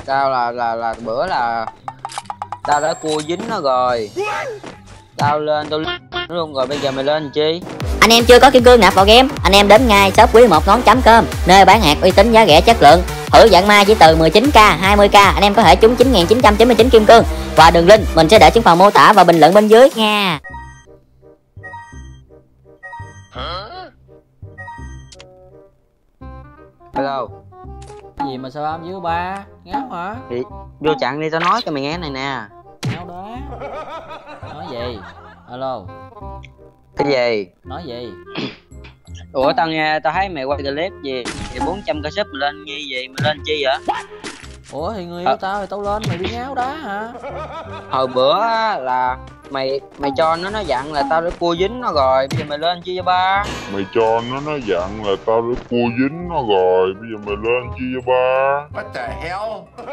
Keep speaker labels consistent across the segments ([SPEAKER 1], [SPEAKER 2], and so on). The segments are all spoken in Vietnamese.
[SPEAKER 1] Tao là bữa là tao đã cua dính nó rồi. Tao lên tao luôn rồi, bây giờ mày lên làm chi?
[SPEAKER 2] Anh em chưa có kim cương nạp vào game, anh em đến ngay shop Quý Một Ngón.com, nơi bán hạt uy tín, giá rẻ chất lượng. Thử vận may chỉ từ 19k, 20k anh em có thể trúng 9.999 kim cương. Và đường link mình sẽ để trên phần mô tả và bình luận bên dưới nha.
[SPEAKER 1] Hello.
[SPEAKER 3] Cái gì mà sao âm dưới ba? Ngáo hả?
[SPEAKER 1] Thì vô chặn đi, tao nói cho mày nghe này nè.
[SPEAKER 3] Ngáo đó. Nói gì? Alo.
[SPEAKER 1] Cái gì?
[SPEAKER 3] Nói gì?
[SPEAKER 1] Ủa tao nghe tao thấy mày quay clip gì 400k sub mày lên như gì, mày lên chi vậy?
[SPEAKER 3] Ủa thì người yêu tao thì tao lên, mày đi ngáo đá hả?
[SPEAKER 1] Hồi bữa á, là mày cho nó dặn là tao đã cua dính nó rồi, bây giờ mày lên chi cho ba?
[SPEAKER 4] Mày cho nó dặn là tao đã cua dính nó rồi, bây giờ mày lên chi cho ba?
[SPEAKER 5] What the hell?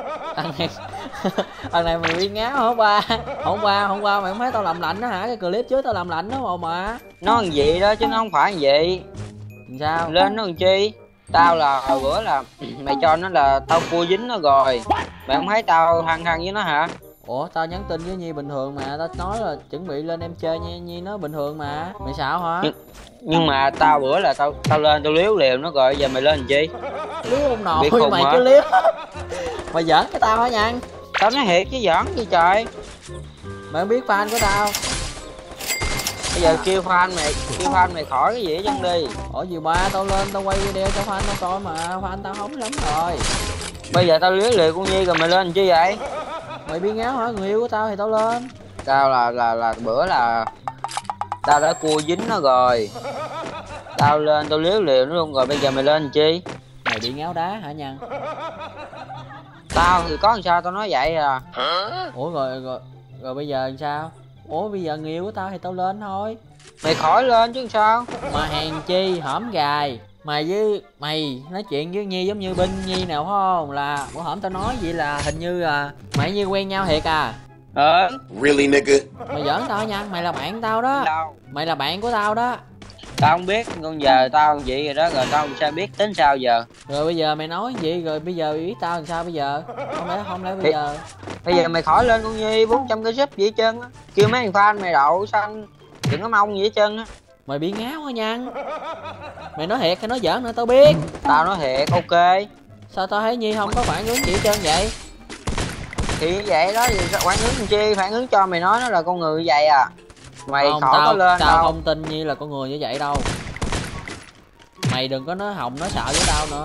[SPEAKER 3] Thằng này mày bị ngáo hả ba? Hôm qua mày không thấy tao làm lạnh đó hả? Cái clip trước tao làm lạnh đó mà.
[SPEAKER 1] Nó làm gì đó chứ nó không phải vậy.
[SPEAKER 3] Sao?
[SPEAKER 1] Lên nó làm chi? Tao là hồi bữa là mày cho nó là tao cua dính nó rồi, mày không thấy tao hăng với nó hả?
[SPEAKER 3] Ủa tao nhắn tin với Nhi bình thường mà, tao nói là chuẩn bị lên em chơi nha, Nhi nó bình thường mà. Mày xạo hả?
[SPEAKER 1] Nhưng mà tao bữa là tao lên tao liếu liều nó rồi, giờ mày lên làm chi?
[SPEAKER 3] Liếu ông nội mày
[SPEAKER 1] hả?
[SPEAKER 3] cứ liếu. Mày giỡn cái tao hả Nhân?
[SPEAKER 1] Tao nói thiệt chứ giỡn gì trời.
[SPEAKER 3] Mày không biết fan của tao.
[SPEAKER 1] Bây giờ kêu fan mày khỏi cái gì hết chân đi.
[SPEAKER 3] Ủa gì ba, tao lên tao quay video cho fan tao coi mà, fan tao hóng lắm rồi.
[SPEAKER 1] Bây giờ tao liếu liều con Nhi rồi mày lên làm chi vậy?
[SPEAKER 3] Mày bị ngáo hả? Người yêu của tao thì tao lên.
[SPEAKER 1] Tao là bữa là tao đã cua dính nó rồi, tao lên tao liếu liều nó luôn rồi, bây giờ mày lên làm chi?
[SPEAKER 3] Mày bị ngáo đá hả Nhân?
[SPEAKER 1] Tao thì có làm sao tao nói vậy à.
[SPEAKER 3] Ủa rồi bây giờ làm sao? Ủa bây giờ người yêu của tao thì tao lên thôi.
[SPEAKER 1] Mày khỏi lên chứ sao?
[SPEAKER 3] Mà hèn chi hổm gài mày với mày nói chuyện với Nhi giống như bên Nhi nào phải không? Là bữa hổm tao nói vậy là hình như là mày như quen nhau thiệt à?
[SPEAKER 5] Really nigga?
[SPEAKER 3] Mày giỡn tao nha, mày là bạn tao đó.
[SPEAKER 1] Đâu?
[SPEAKER 3] Mày là bạn của tao đó.
[SPEAKER 1] Tao không biết, con giờ tao vậy rồi đó, rồi tao sao biết tính sao giờ?
[SPEAKER 3] Rồi bây giờ mày nói gì rồi bây giờ biết tao làm sao bây giờ? Không lẽ bây giờ
[SPEAKER 1] Bây giờ mày khỏi lên con Nhi 400 cái sub gì hết trơn á. Kêu mấy thằng fan mày đậu xanh đừng có mong gì hết trơn á.
[SPEAKER 3] mày bị ngáo hả Nhân? Mày nói thiệt hay nói giỡn nữa tao biết.
[SPEAKER 1] Tao nói thiệt, ok.
[SPEAKER 3] Sao tao thấy Nhi không có phản ứng gì hết trơn vậy?
[SPEAKER 1] Thì vậy đó, thì phản ứng làm chi, phản ứng cho mày nói nó là con người như vậy à. Mày
[SPEAKER 3] Không,
[SPEAKER 1] khỏi có lên
[SPEAKER 3] tao
[SPEAKER 1] đâu.
[SPEAKER 3] không tin Nhi là con người như vậy đâu. Mày đừng có nói hồng nói sợ với tao nữa.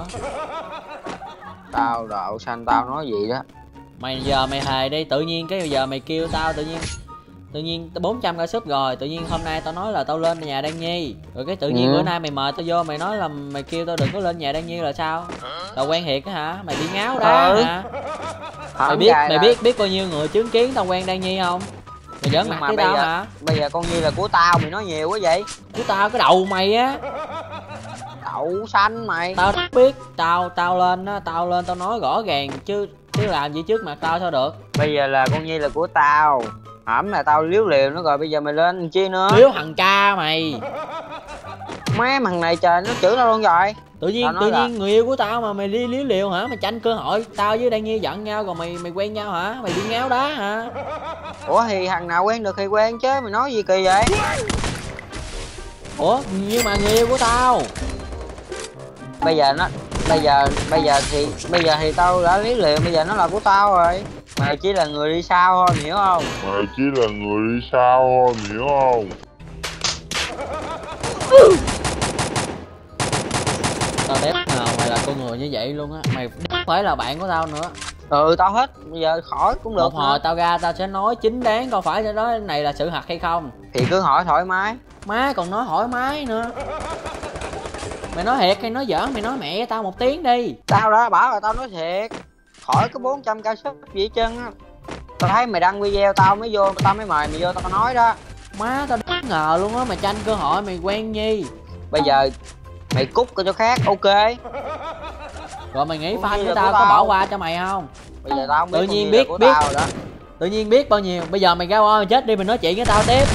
[SPEAKER 1] Tao đậu xanh tao nói gì đó.
[SPEAKER 3] Mày giờ mày hề đi, tự nhiên cái giờ mày kêu tao tự nhiên 400 ca sub rồi, tự nhiên hôm nay tao nói là tao lên nhà Đan Nhi, rồi cái tự nhiên bữa nay mày mời tao vô mày nói là mày kêu tao đừng có lên nhà Đan Nhi là sao? Tao quen thiệt á hả? Mày bị ngáo đá hả? Mày biết bao nhiêu người chứng kiến tao quen Đan Nhi không? Mày giỡn mặt với tao hả?
[SPEAKER 1] Bây giờ con Nhi là của tao, mày nói nhiều quá vậy.
[SPEAKER 3] Của tao cái đầu mày á.
[SPEAKER 1] Đậu xanh mày.
[SPEAKER 3] Tao biết, tao lên á, tao nói rõ ràng chứ làm gì trước mặt tao sao được?
[SPEAKER 1] Bây giờ là con Nhi là của tao. Hổm là tao liếu liều nó rồi, bây giờ mày lên làm chi nữa?
[SPEAKER 3] Liếu thằng cha mày.
[SPEAKER 1] Mấy thằng này trời nó chửi tao luôn rồi.
[SPEAKER 3] Tự nhiên người yêu của tao mà mày liếu liều hả? Mày tranh cơ hội tao với Đan Nhi giận nhau rồi mày quen nhau hả? Mày bị ngáo đá hả?
[SPEAKER 1] Ủa thì thằng nào quen được thì quen chứ, mày nói gì kỳ vậy?
[SPEAKER 3] Ủa nhưng mà người yêu của tao.
[SPEAKER 1] Bây giờ thì tao đã liếu liều, bây giờ nó là của tao rồi. Mày chỉ là người đi sau thôi, hiểu không?
[SPEAKER 4] Mày chỉ là người đi sau thôi, hiểu không?
[SPEAKER 3] Tao đép nào mày là con người như vậy luôn á. Mày phải là bạn của tao nữa.
[SPEAKER 1] Ừ tao hết, bây giờ khỏi cũng được.
[SPEAKER 3] Một hồi tao ra tao sẽ nói chính đáng coi phải nói này là sự thật hay không.
[SPEAKER 1] Thì cứ hỏi thoải mái.
[SPEAKER 3] Má còn nói thoải mái nữa. Mày nói thiệt hay nói giỡn? Mày nói mẹ tao một tiếng đi.
[SPEAKER 1] Tao đã bảo là tao nói thiệt. Khỏi cái 400 ca sub gì hết trơn á. Tao thấy mày đăng video tao mới vô, tao mới mời mày vô tao nói đó.
[SPEAKER 3] Má tao bất ngờ luôn á, mày tranh cơ hội mày quen Nhi.
[SPEAKER 1] Bây giờ mày cút cho khác, ok.
[SPEAKER 3] Rồi mày nghĩ fan của tao có bỏ qua cho may không?
[SPEAKER 1] Bây giờ tao không biết.
[SPEAKER 3] Tự nhiên biết
[SPEAKER 1] đó.
[SPEAKER 3] Tự nhiên biết bao nhiêu. Bây giờ mày ra mày chết đi, mày nói chuyện với tao tiếp.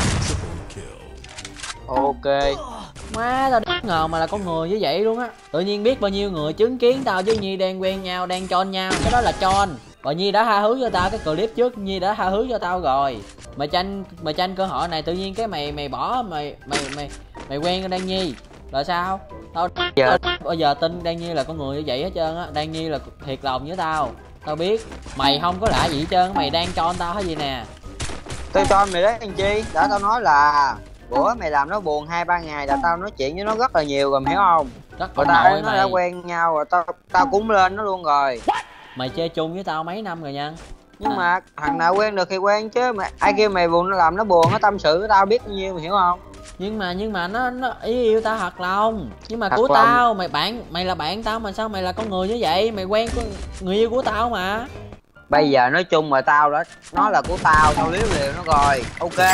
[SPEAKER 1] Ok.
[SPEAKER 3] Má tao bất ngờ mà là con người như vậy luôn á. Tự nhiên biết bao nhiêu người chứng kiến tao với Nhi đang quen nhau, đang chon nhau. Cái đó là chon. Rồi Nhi đã tha thứ cho tao cái clip trước, Nhi đã tha thứ cho tao rồi. Mày tranh cơ hội này tự nhiên cái mày bỏ mày quen Đan Nhi là sao? Tao bây giờ tin Đan Nhi là con người như vậy hết trơn á. Đan Nhi là thiệt lòng với tao. Tao biết mày không có lạ gì hết trơn, mày đang cho tao cái gì nè.
[SPEAKER 1] Tôi cho mày đấy anh Chi, đã tao nói là bữa mày làm nó buồn 2-3 ngày là tao nói chuyện với nó rất là nhiều rồi, mày hiểu không? Rồi tao nó đã quen nhau rồi, tao cũng lên nó luôn rồi.
[SPEAKER 3] Mày chơi chung với tao mấy năm rồi nha.
[SPEAKER 1] Nhưng mà thằng nào quen được thì quen chứ, mà ai kêu mày buồn nó làm nó buồn, nó tâm sự với tao biết bao nhiêu, mày hiểu không?
[SPEAKER 3] Nhưng mà nó yêu tao thật lòng. Nhưng mà của tao mày là bạn tao mà sao mày là con người như vậy? Mày quen con người yêu của tao mà.
[SPEAKER 1] Bây giờ nói chung mà tao đó, nó là của tao liếu liều nó rồi, ok.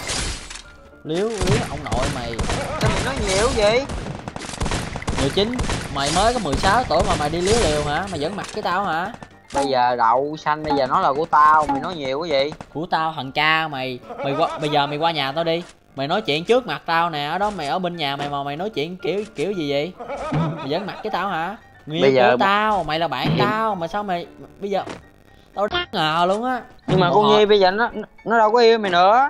[SPEAKER 3] Liếu ông nội mày.
[SPEAKER 1] Sao mày nói nhiều gì?
[SPEAKER 3] 19, mày mới có 16 tuổi mà mày đi liếu liều hả? Mày vẫn mặc cái tao hả?
[SPEAKER 1] Bây giờ đậu xanh, bây giờ nó là của tao, mày nói nhiều cái gì?
[SPEAKER 3] Của tao thằng cha mày bây giờ mày qua nhà tao đi. Mày nói chuyện trước mặt tao nè, ở đó mày ở bên nhà mày mà mày nói chuyện kiểu gì vậy? Mày vẫn mặc cái tao hả? Người yêu của tao, mày là bạn tao mà sao mày bây giờ tao ngờ luôn á.
[SPEAKER 1] Nhưng mà con Nhi bây giờ nó đâu có yêu mày nữa.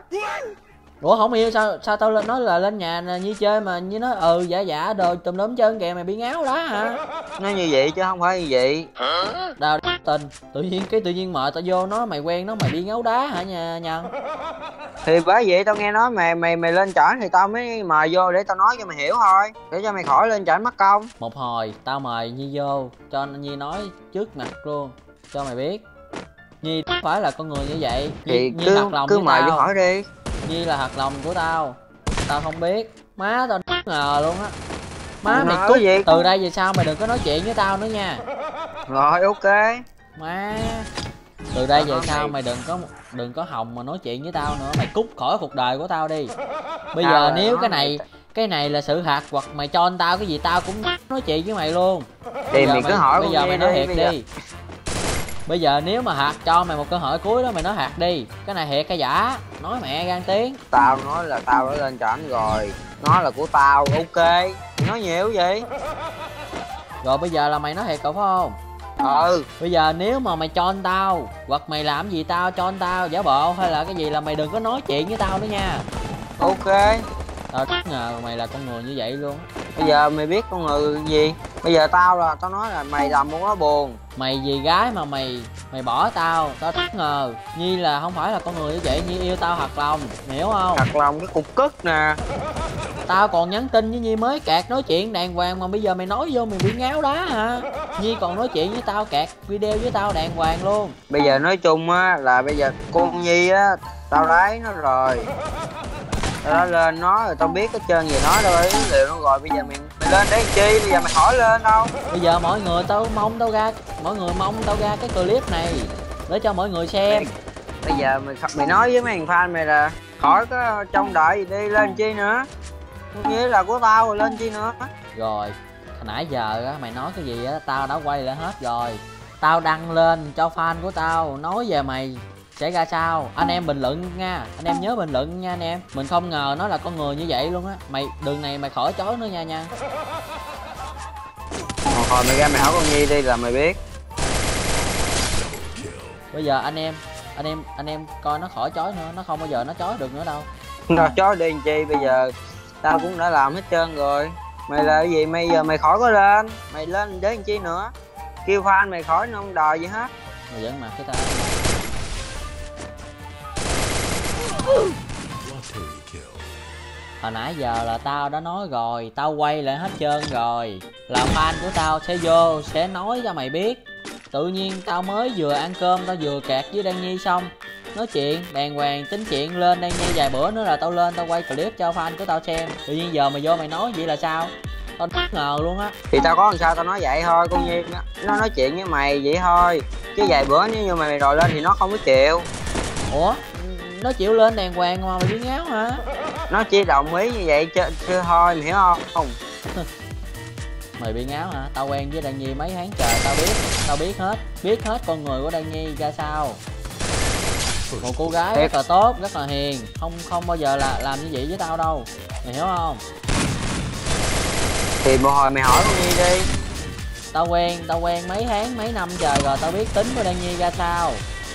[SPEAKER 3] Ủa không yêu sao tao nói là lên nhà Nhi chơi mà Nhi nói dạ đồ tùm lum trơn kìa, mày bị ngáo đó hả?
[SPEAKER 1] Nó như vậy chứ không phải như vậy.
[SPEAKER 3] Đâu tình tự nhiên mời tao vô nó mày quen nó mày đi ngáo đá hả Nhân?
[SPEAKER 1] Thì bởi vậy tao nghe nói mày lên trển thì tao mới mời vô để tao nói cho mày hiểu thôi, để cho mày khỏi lên trển mất công.
[SPEAKER 3] Một hồi tao mời Nhi vô cho Nhi nói trước mặt luôn cho mày biết Nhi phải là con người như vậy.
[SPEAKER 1] Thì
[SPEAKER 3] Nhi thật lòng
[SPEAKER 1] cứ
[SPEAKER 3] với
[SPEAKER 1] mời
[SPEAKER 3] tao.
[SPEAKER 1] vô hỏi đi.
[SPEAKER 3] Nhi là thật lòng của tao không biết. Má tao ngờ luôn á. Má mày cút gì? Từ đây về sau mày đừng có nói chuyện với tao nữa nha.
[SPEAKER 1] Rồi ok. Má
[SPEAKER 3] từ đây về sau mày đừng có hòng mà nói chuyện với tao nữa. Mày cút khỏi cuộc đời của tao đi. Bây giờ nếu cái này là sự thật hoặc mày cho anh tao cái gì tao cũng nói chuyện với mày luôn.
[SPEAKER 1] Thì mày cứ hỏi.
[SPEAKER 3] Bây giờ mày nói thiệt đi. Bây giờ nếu mà Hạt cho mày một cơ hội cuối đó mày nói Hạt đi. Cái này thiệt hay giả? Nói mẹ gan tiếng.
[SPEAKER 1] Tao nói là tao đã lên trển rồi. Nó là của tao, ok. Mày nói nhiều vậy?
[SPEAKER 3] Rồi bây giờ là mày nói thiệt cậu phải không?
[SPEAKER 1] Ừ.
[SPEAKER 3] Bây giờ nếu mà mày cho anh tao hoặc mày làm gì tao cho anh tao giả bộ hay là cái gì là mày đừng có nói chuyện với tao nữa nha.
[SPEAKER 1] Ok.
[SPEAKER 3] Tao ngờ mày là con người như vậy luôn.
[SPEAKER 1] Bây giờ mày biết con người gì? Bây giờ tao nói là mày làm muốn nó buồn.
[SPEAKER 3] Mày vì gái mà mày bỏ tao ngờ. Nhi là không phải là con người như vậy. Nhi yêu tao thật lòng, mày hiểu không?
[SPEAKER 1] Thật lòng cái cục cứt nè.
[SPEAKER 3] Tao còn nhắn tin với Nhi mới kẹt nói chuyện đàng hoàng mà bây giờ mày nói vô mày bị ngáo đá hả? Nhi còn nói chuyện với tao kẹt video với tao đàng hoàng luôn.
[SPEAKER 1] Bây giờ nói chung á là bây giờ con Nhi á tao lấy nó rồi. Tao đã lên nó rồi, tao biết cái trơn gì nó đâu ấy liệu nó rồi. Bây giờ mày lên đấy chi? Bây giờ mày hỏi lên đâu?
[SPEAKER 3] Bây giờ mọi người mong tao ra cái clip này để cho mọi người xem.
[SPEAKER 1] Bây giờ mày nói với mấy thằng fan mày là khỏi có trông đợi gì đi, lên chi nữa. Nghĩa là của tao rồi lên chi nữa.
[SPEAKER 3] Rồi nãy giờ á mày nói cái gì á tao đã quay lại hết rồi. Tao đăng lên cho fan của tao nói về mày sẽ ra sao. Anh em bình luận nha, anh em nhớ bình luận nha anh em. Mình không ngờ nó là con người như vậy luôn á. Mày đường này mày khỏi chối nữa nha.
[SPEAKER 1] Một hồi mày ra mày hỏi con Nhi đi là mày biết.
[SPEAKER 3] Bây giờ anh em coi nó khỏi chối nữa, nó không bao giờ nó chối được nữa đâu.
[SPEAKER 1] Nó chối đi làm chi, bây giờ tao cũng đã làm hết trơn rồi. Mày là cái gì bây giờ mày khỏi có lên, mày lên để làm chi nữa. Kêu fan mày khỏi nó không đòi gì hết.
[SPEAKER 3] Mày vẫn mặc cái tao. Hồi nãy giờ là tao đã nói rồi, tao quay lại hết trơn rồi. Là fan của tao sẽ vô sẽ nói cho mày biết. Tự nhiên tao mới vừa ăn cơm, tao vừa kẹt với Đan Nhi xong nói chuyện đàng hoàng tính chuyện lên Đan Nhi vài bữa nữa là tao lên tao quay clip cho fan của tao xem. Tự nhiên giờ mày vô mày nói vậy là sao? Tao bất ngờ luôn á.
[SPEAKER 1] Thì tao có làm sao tao nói vậy thôi, con Nhi nó nói chuyện với mày vậy thôi. Chứ vài bữa nếu như mày đòi lên thì nó không có chịu.
[SPEAKER 3] Ủa? Nó chịu lên đàng hoàng mà mày bị ngáo hả?
[SPEAKER 1] Nó chỉ đồng ý như vậy chứ thôi, mày hiểu không?
[SPEAKER 3] Mày bị ngáo hả? Tao quen với Đan Nhi mấy tháng trời, tao biết hết con người của Đan Nhi ra sao. Một cô gái rất là tốt, rất là hiền, không bao giờ là làm như vậy với tao đâu. Mày hiểu không?
[SPEAKER 1] Thì một hồi mày hỏi con Nhi đi.
[SPEAKER 3] Tao quen mấy tháng mấy năm trời rồi, tao biết tính của Đan Nhi ra sao.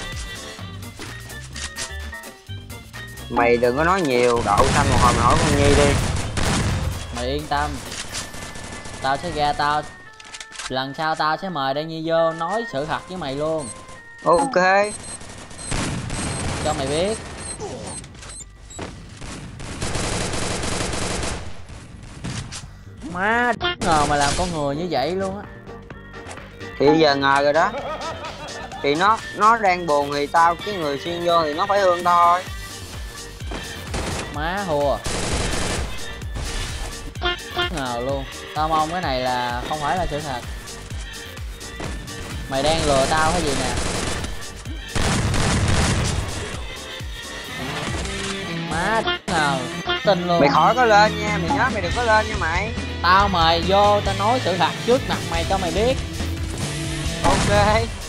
[SPEAKER 1] Mày đừng có nói nhiều, đậu xanh một hồi mày hỏi con Nhi đi.
[SPEAKER 3] Mày yên tâm, tao sẽ ra, lần sau tao sẽ mời Đan Nhi vô nói sự thật với mày luôn.
[SPEAKER 1] Ok.
[SPEAKER 3] Cho mày biết. Má ngờ mà làm con người như vậy luôn á.
[SPEAKER 1] Thì giờ ngờ rồi đó. Thì nó đang buồn thì tao cái người xuyên vô thì nó phải thương thôi.
[SPEAKER 3] Má hùa. Ngờ luôn. Tao mong cái này là không phải là sự thật. Mày đang lừa tao hay gì nè? Má ngờ tin luôn.
[SPEAKER 1] Mày khỏi có lên nha, mày nhớ mày đừng có lên nha mày.
[SPEAKER 3] Tao mời vô, tao nói sự thật trước mặt mày cho mày biết.
[SPEAKER 1] Ok.